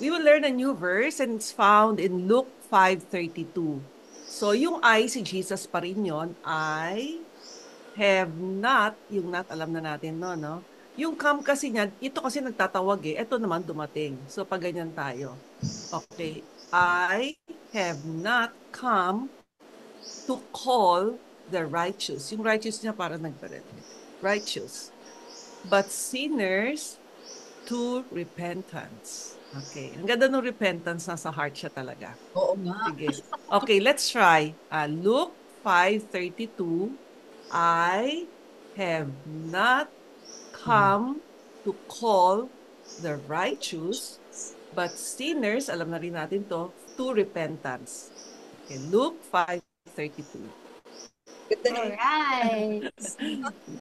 we will learn a new verse and it's found in Luke 5:32. So yung I, si Jesus pa rin yun, I have not, yung not alam na natin no? Yung come kasi niya, ito kasi nagtatawag eh, ito naman dumating. So pag ganyan tayo. Okay, I have not come to call the righteous. Yung righteous niya para nagpalit. Righteous. But sinners to repentance. Okay. Ang ganda ng repentance, nasa heart siya talaga. Oo nga. Sige. Okay, let's try. Luke 5:32. I have not come to call the righteous, but sinners, alam na rin natin to repentance. Okay, Luke 5:32. Ganda na Alright.